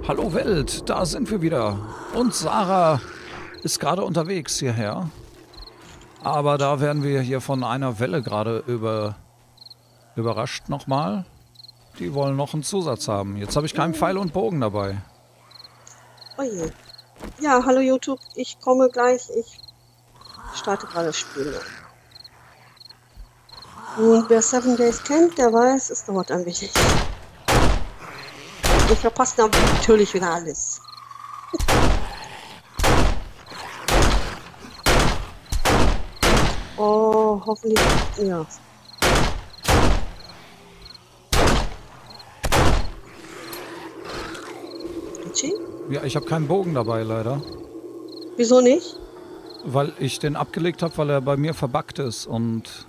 Hallo Welt, da sind wir wieder. Und Sarah ist gerade unterwegs hierher. Aber da werden wir hier von einer Welle gerade überrascht nochmal. Die wollen noch einen Zusatz haben. Jetzt habe ich keinen Pfeil und Bogen dabei. Oh je. Ja, hallo YouTube, ich komme gleich. Ich starte gerade das Spiel. Und wer 7 Days kennt, der weiß, es dauert ein wenig. Ich verpasse natürlich wieder alles. Oh, hoffentlich. Ja. Richie? Ja, ich habe keinen Bogen dabei leider. Wieso nicht? Weil ich den abgelegt habe, weil er bei mir verbuggt ist und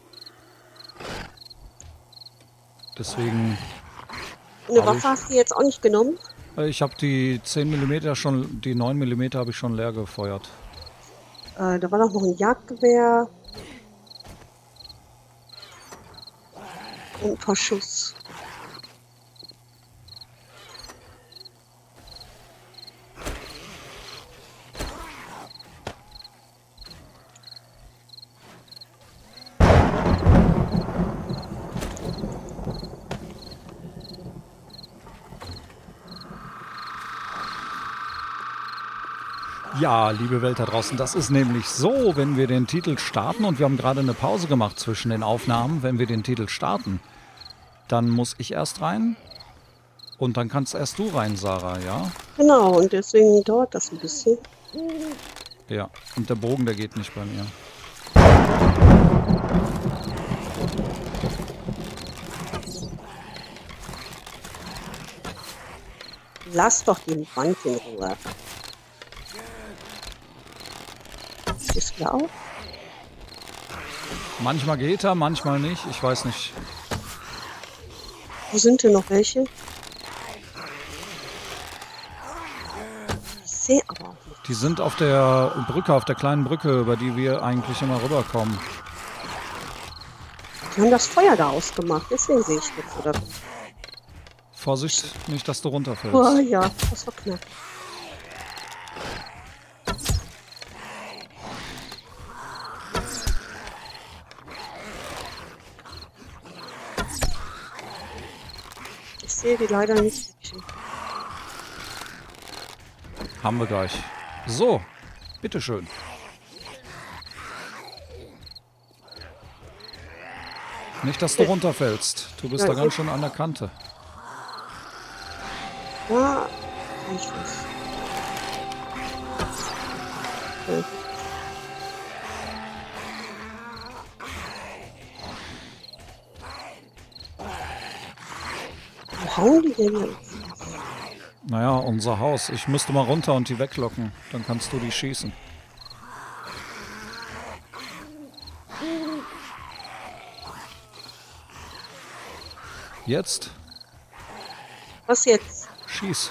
deswegen... Eine Waffe hast du jetzt auch nicht genommen? Ich habe die 10 mm schon, die 9 mm habe ich schon leer gefeuert. Da war doch noch ein Jagdgewehr. Und ein paar Schuss. Ja, liebe Welt da draußen, das ist nämlich so, wenn wir den Titel starten und wir haben gerade eine Pause gemacht zwischen den Aufnahmen, wenn wir den Titel starten, dann muss ich erst rein und dann kannst erst du rein, Sarah, ja? Genau, und deswegen dauert das ein bisschen. Ja, und der Bogen, der geht nicht bei mir. Lass doch den Band in Ruhe. Ist klar auch? Manchmal geht er, manchmal nicht, ich weiß nicht. Wo sind denn noch welche? Ich sehe aber auch nicht. Die sind auf der Brücke, auf der kleinen Brücke, über die wir eigentlich immer rüberkommen. Die haben das Feuer da ausgemacht, deswegen sehe ich jetzt, oder? Vorsicht, nicht, dass du runterfällst. Oh ja, das war knapp. Ich sehe die leider nicht. Haben wir gleich. So, bitteschön. Nicht, dass du runterfällst. Du bist da ganz schön an der Kante. Ja, ich weiß. Okay. Wo hauen die denn jetzt? Naja, unser Haus. Ich müsste mal runter und die weglocken. Dann kannst du die schießen. Jetzt? Was jetzt? Schieß.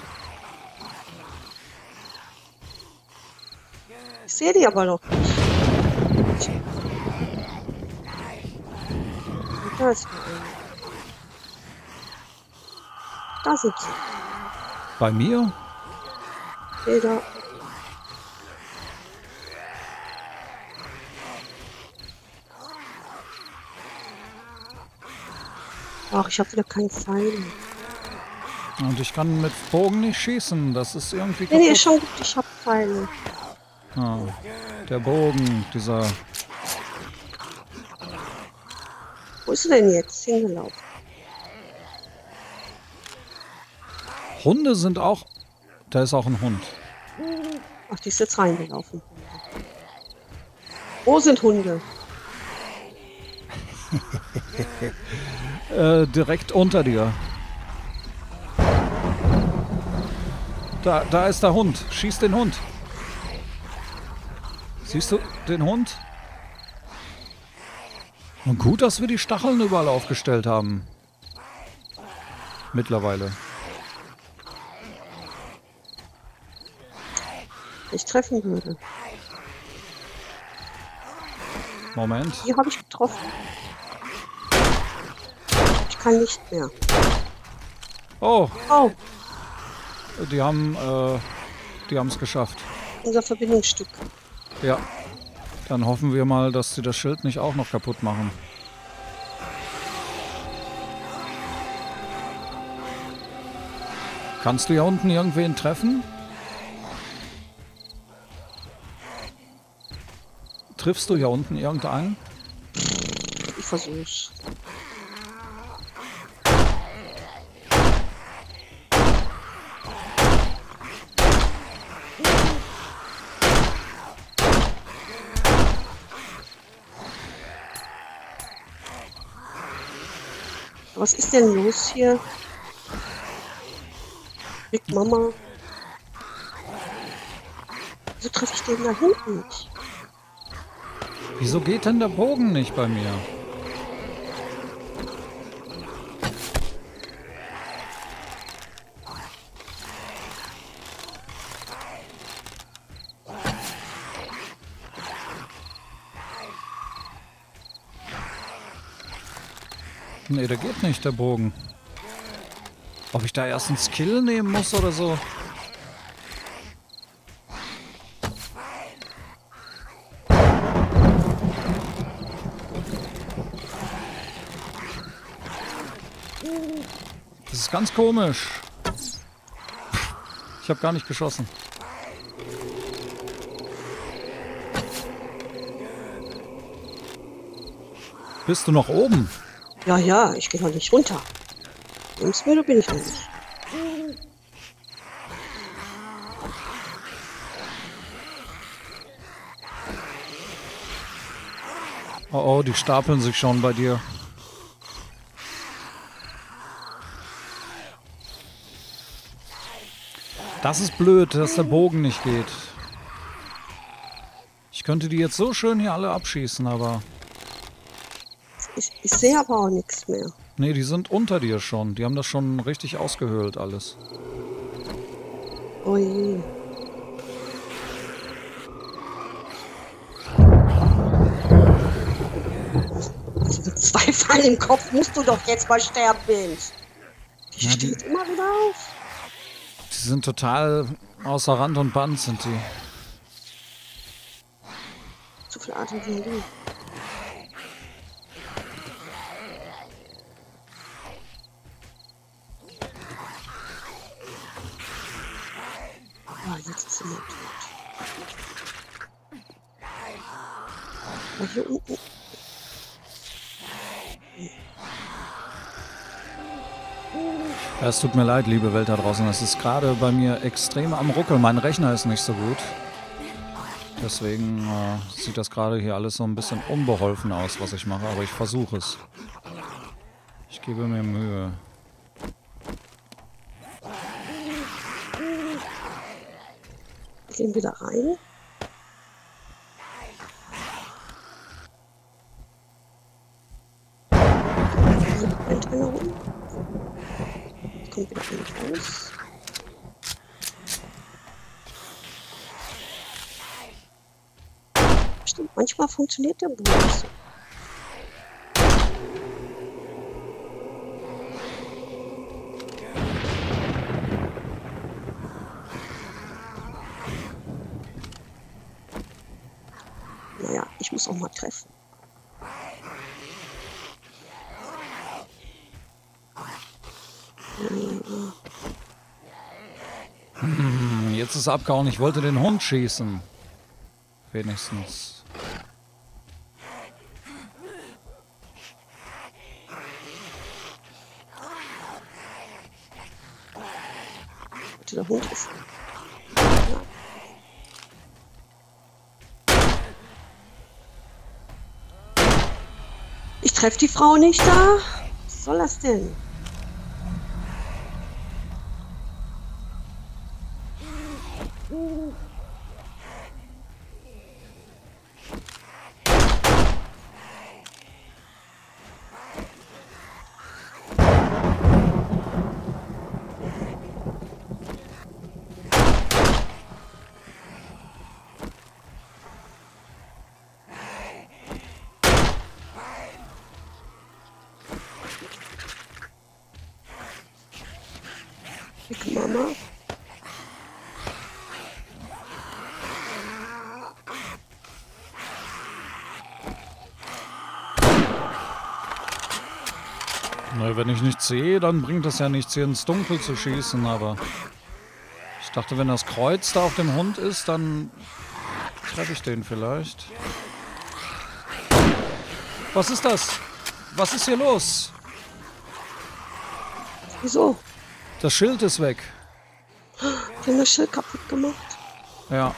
Ich sehe die aber noch nicht. Da ist noch eine. Da sind sie. Bei mir? Okay, da. Ach, ich habe wieder keinen Pfeil. Und ich kann mit Bogen nicht schießen. Das ist irgendwie Nee, kaputt. schon gut, ich habe Pfeile. Ah, der Bogen, dieser... Wo ist sie denn jetzt hingelaufen? Hunde sind auch... Da ist auch ein Hund. Ach, die ist jetzt reingelaufen. Wo sind Hunde? Direkt unter dir. Da ist der Hund. Schieß den Hund. Siehst du den Hund? Und gut, dass wir die Stacheln überall aufgestellt haben. Mittlerweile. Ich treffen würde. Moment. Die habe ich getroffen. Ich kann nicht mehr. Oh, Oh, Die haben es geschafft. Unser Verbindungsstück. Ja. Dann hoffen wir mal, dass sie das Schild nicht auch noch kaputt machen. Kannst du hier unten irgendwen treffen? Triffst du hier unten irgendeinen? Ich versuch's. Was ist denn los hier? Big Mama. Wieso treffe ich den da hinten nicht? Wieso geht denn der Bogen nicht bei mir? Nee, der geht nicht, der Bogen. Ob ich da erst einen Skill nehmen muss oder so? Das ist ganz komisch. Ich habe gar nicht geschossen. Bist du noch oben? Ja, ja, ich gehe noch nicht runter. Lebensmüde bin ich noch nicht. Oh, oh, die stapeln sich schon bei dir. Das ist blöd, dass der Bogen nicht geht. Ich könnte die jetzt so schön hier alle abschießen, aber... Ich sehe aber auch nichts mehr. Nee, die sind unter dir schon. Die haben das schon richtig ausgehöhlt alles. Oh je. Also mit 2 Fallen im Kopf musst du doch jetzt mal sterben, Mensch. Die steht immer wieder auf. Die sind total außer Rand und Band, sind die. Zu viel Adrenalin. Ah, jetzt ist sie mal tot. Aber hier unten. Ja, es tut mir leid, liebe Welt da draußen. Es ist gerade bei mir extrem am Ruckeln. Mein Rechner ist nicht so gut. Deswegen sieht das gerade hier alles so ein bisschen unbeholfen aus, was ich mache. Aber ich versuche es. Ich gebe mir Mühe. Wir gehen wieder rein. Hier brennt einer rum. Kommt wieder einer raus. Stimmt, manchmal funktioniert der Bogen nicht so. Naja, ich muss auch mal treffen. Jetzt ist abgehauen. Ich wollte den Hund schießen. Wenigstens. Der Hund ist. Ich treffe die Frau nicht da. Was soll das denn? Big Mama. Na, wenn ich nichts sehe, dann bringt es ja nichts, hier ins Dunkel zu schießen, aber ich dachte, wenn das Kreuz da auf dem Hund ist, dann treffe ich den vielleicht. Was ist das? Was ist hier los? Wieso? Das Schild ist weg. Die haben das Schild kaputt gemacht. Ja.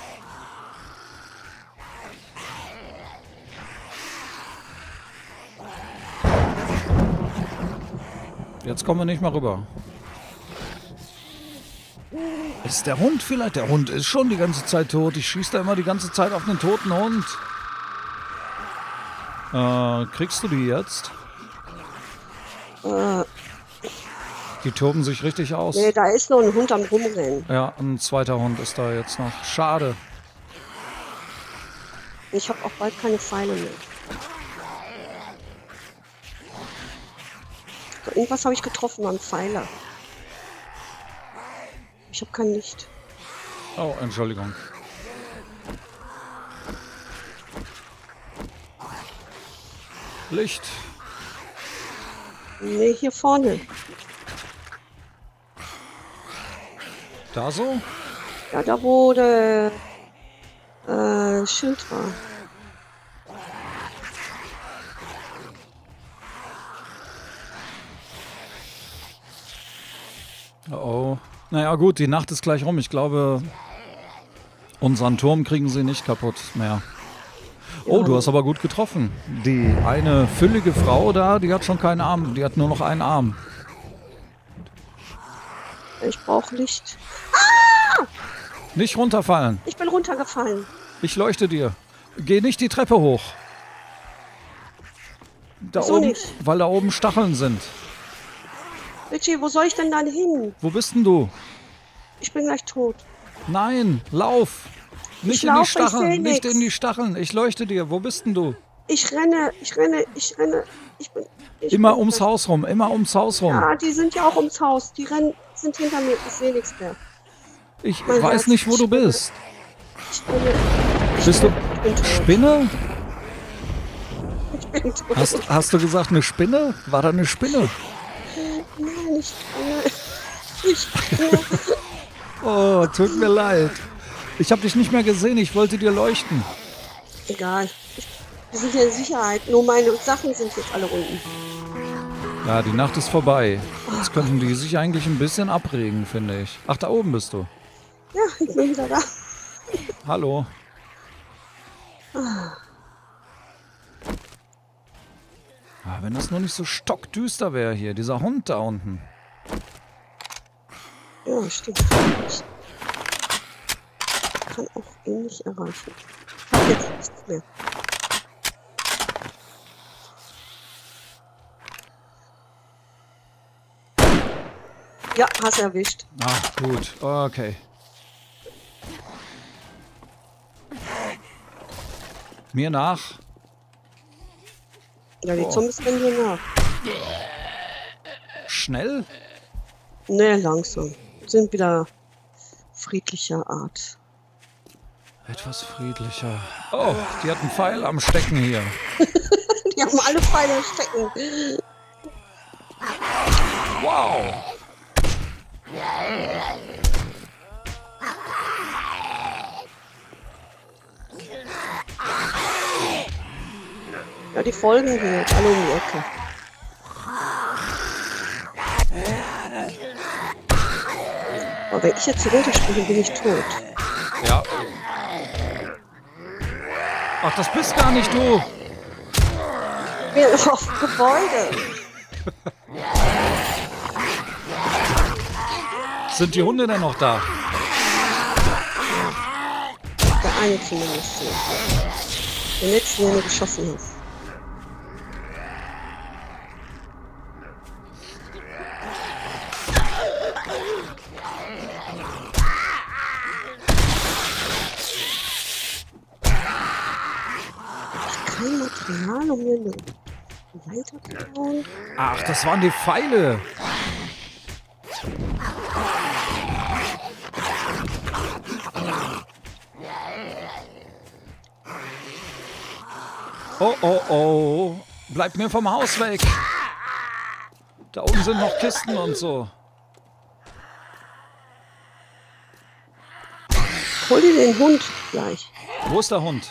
Jetzt kommen wir nicht mal rüber. Ist der Hund vielleicht? Der Hund ist schon die ganze Zeit tot. Ich schieße da immer die ganze Zeit auf einen toten Hund. Kriegst du die jetzt? Die toben sich richtig aus. Nee, da ist noch ein Hund am Rumrennen. Ja, ein zweiter Hund ist da jetzt noch. Schade. Ich habe auch bald keine Pfeile mehr. So, irgendwas habe ich getroffen am Pfeiler. Ich habe kein Licht. Oh, Entschuldigung. Licht. Nee, hier vorne. Da so? Ja, da wo der Schild war. Oh. Naja gut, die Nacht ist gleich rum. Ich glaube, unseren Turm kriegen sie nicht kaputt mehr. Oh, du hast aber gut getroffen. Die eine füllige Frau da, die hat schon keinen Arm. Die hat nur noch einen Arm. Ich brauche Licht. Nicht runterfallen. Ich bin runtergefallen. Ich leuchte dir. Geh nicht die Treppe hoch. Da Wieso oben, nicht? weil da oben Stacheln sind. Richie, wo soll ich denn dann hin? Wo bist denn du? Ich bin gleich tot. Nein, lauf. Nicht in laufe, die ich Stacheln, seh nicht nix. in die Stacheln. Ich leuchte dir. Wo bist denn du? Ich renne. Ich Immer bin- ums Haus rum, immer ums Haus rum. Ja, die sind ja auch ums Haus. Die sind hinter mir. Ich sehe nichts mehr. Ich mein weiß Herz nicht, wo du spinne. bist. Ich Bist du bin tot. Spinne? Ich bin tot. Hast du gesagt eine Spinne? War da eine Spinne? Nein, ich bin. Oh, tut mir leid. Ich habe dich nicht mehr gesehen, ich wollte dir leuchten. Egal. Wir sind ja in Sicherheit. Nur meine Sachen sind jetzt alle unten. Ja, die Nacht ist vorbei. Jetzt könnten die sich eigentlich ein bisschen abregen, finde ich. Ach, da oben bist du. Ja, ich bin wieder da. Hallo. Ah, wenn das nur nicht so stockdüster wäre hier, dieser Hund da unten. Ja, stimmt. Ich kann auch ihn nicht erreichen. Ich hab jetzt nichts mehr. Ja, hast erwischt. Ach, gut. Okay. Mir nach. Ja, die Oh. Zombies rennen hier nach. Schnell? Ne, langsam. Sind wieder friedlicher Art. Etwas friedlicher. Oh, die hat einen Pfeil am Stecken hier. Die haben alle Pfeile stecken. Wow. Ja, die folgen hier jetzt alle um die Ecke. Aber wenn ich jetzt hier runterspringe, bin ich tot. Ja. Ach, das bist gar nicht du. Ich bin auf dem Gebäude. Sind die Hunde denn noch da? Der eine zumindest hier. Der letzte, der mir geschossen hat. Kein Material, um mir eine Leiter zu bauen. Ach, das waren die Pfeile. Oh, oh, oh. Bleib mir vom Haus weg. Da oben sind noch Kisten und so. Hol dir den Hund gleich. Wo ist der Hund?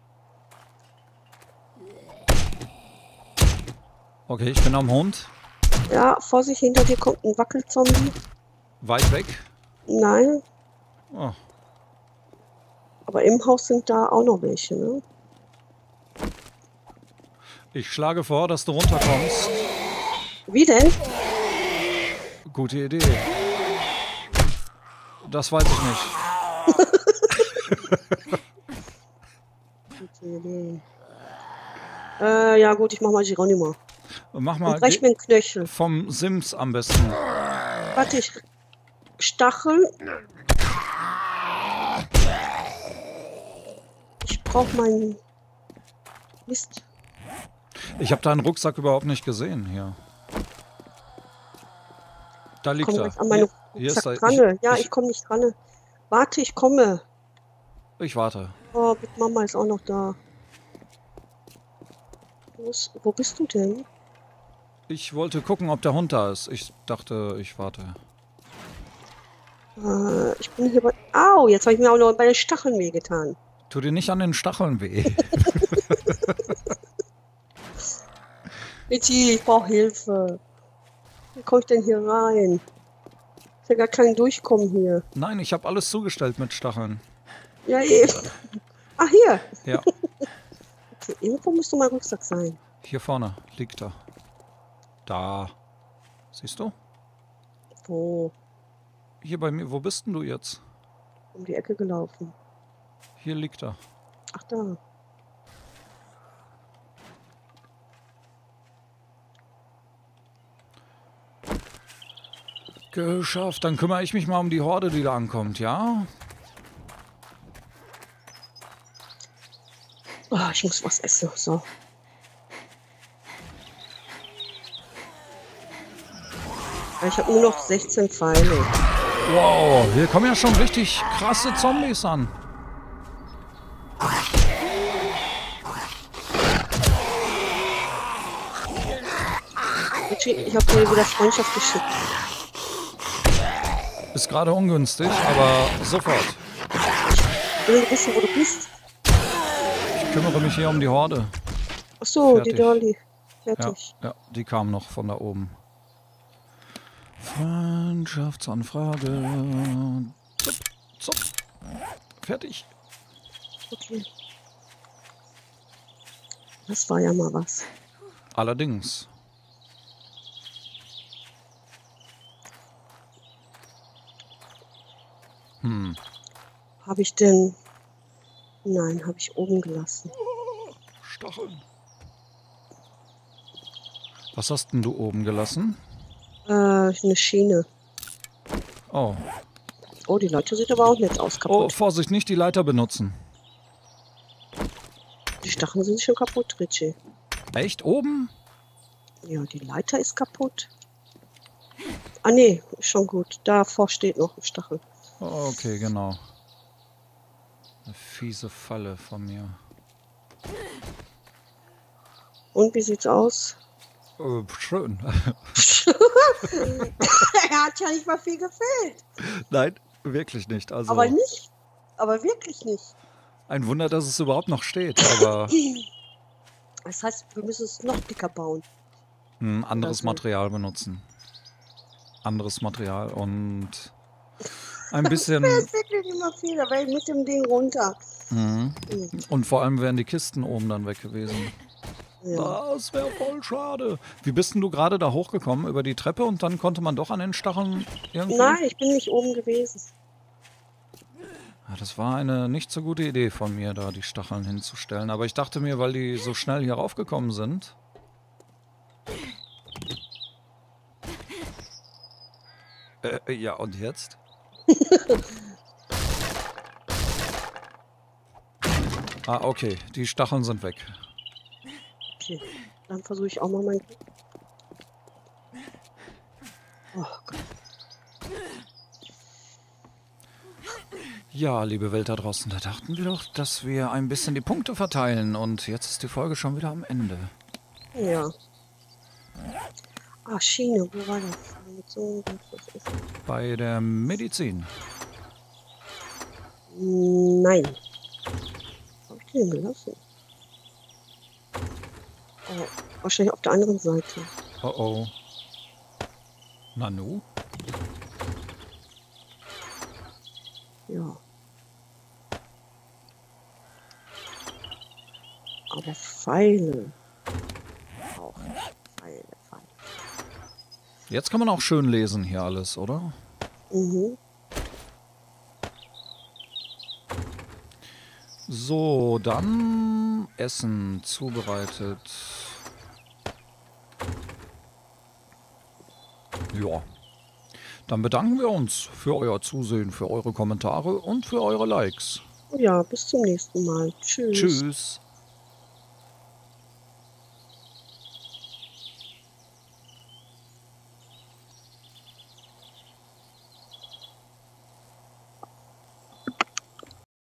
Okay, ich bin am Hund. Ja, Vorsicht, hinter dir kommt ein Wackelzombie. Weit weg. Nein, Oh. aber im Haus sind da auch noch welche, ne? Ich schlage vor, dass du runterkommst. Wie denn? Gute Idee. Das weiß ich nicht. Gute Idee. Ja gut, ich mach mal Geronimo. Mach Und mal brech mir einen Knöchel. vom Sims am besten. Warte, ich Stachel. Ich brauch meinen Mist. Ich habe deinen Rucksack überhaupt nicht gesehen hier. Da liegt Komm er. gleich an meinen Hier ist Rucksack er. dran. Ja, ich komme nicht dran. Warte, ich komme. Ich warte. Oh, Big Mama ist auch noch da. Wo bist du denn? Ich wollte gucken, ob der Hund da ist. Ich dachte, ich warte. Ich bin hier bei... Au, jetzt habe ich mir auch noch bei den Stacheln wehgetan. Tu dir nicht an den Stacheln weh. Itchi, ich brauche Hilfe. Wie komme ich denn hier rein? Ist ja gar kein Durchkommen hier. Nein, ich habe alles zugestellt mit Stacheln. Ja, eben. Ah, hier. Ja, Okay, irgendwo müsste mein Rucksack sein. hier vorne liegt er. Da. Siehst du? Wo? Hier bei mir. Wo bist denn du jetzt? Um die Ecke gelaufen. Hier liegt er. Ach, da. Geschafft. Dann kümmere ich mich mal um die Horde, die da ankommt, ja? Oh, ich muss was essen. So. Ich habe nur noch 16 Pfeile. Wow, hier kommen ja schon richtig krasse Zombies an. Itchi, ich habe dir wieder Freundschaft geschickt. Ist gerade ungünstig, aber sofort. Ich will wissen, wo du bist. Ich kümmere mich hier um die Horde. Ach so, Fertig. die Dolly. Ja, Fertig. ja, die kam noch von da oben. Freundschaftsanfrage. Zup, zup. Fertig. Okay. Das war ja mal was. Allerdings. Habe ich denn... Nein, habe ich oben gelassen. Stacheln. Was hast denn du oben gelassen? Eine Schiene. Oh. Oh, die Leute sieht aber auch nicht aus Oh, kaputt. Vorsicht, nicht die Leiter benutzen. Die Stacheln sind schon kaputt, Richie. Echt? Oben? Ja, die Leiter ist kaputt. Ah, nee, ist schon gut. Davor steht noch ein Stachel. Oh, okay, genau. Eine fiese Falle von mir. Und wie sieht's aus? Schön. Er hat ja nicht mal viel gefehlt. Nein, wirklich nicht. Also Aber nicht. Aber wirklich nicht. ein Wunder, dass es überhaupt noch steht. Aber Das heißt, wir müssen es noch dicker bauen. ein anderes Also- Material benutzen. Anderes Material und ein bisschen. Das ist wirklich immer viel. Da wäre ich mit dem Ding runter. Und vor allem wären die Kisten oben dann weg gewesen. Ja. Das wäre voll schade. Wie bist denn du gerade da hochgekommen über die Treppe und dann konnte man doch an den Stacheln irgendwie? Nein, ich bin nicht oben gewesen. Ja, das war eine nicht so gute Idee von mir, da die Stacheln hinzustellen. Aber ich dachte mir, weil die so schnell hier raufgekommen sind. Ja, und jetzt? Ah, okay. Die Stacheln sind weg. Okay, dann versuche ich auch mal mein... Oh Gott. Ja, liebe Welt da draußen, da dachten wir doch, dass wir ein bisschen die Punkte verteilen. Und jetzt ist die Folge schon wieder am Ende. Ja. Ah, Schiene, wo war das? Munition, was ist das? Bei der Medizin. Nein. Wo hab ich die denn gelassen? Oh, wahrscheinlich auf der anderen Seite. Oh oh. Nanu? Ja. Aber Pfeile. Auch. Pfeile. Jetzt kann man auch schön lesen hier alles, oder? Mhm. So, dann Essen zubereitet. Ja. Dann bedanken wir uns für euer Zusehen, für eure Kommentare und für eure Likes. Ja, bis zum nächsten Mal. Tschüss. Tschüss.